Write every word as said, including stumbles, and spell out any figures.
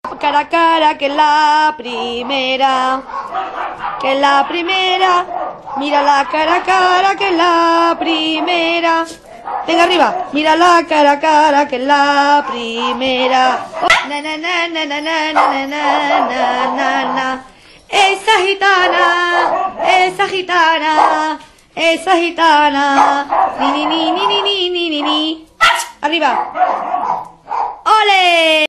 Cara a cara, que es la primera, que es la primera. Mira la cara a cara, que es la primera. Venga arriba, mira la cara a cara, que es la primera. Na na na na na na na na na na na. Esa gitana, esa gitana, esa gitana. Ni ni ni ni ni ni ni ni. Arriba. ¡Ole!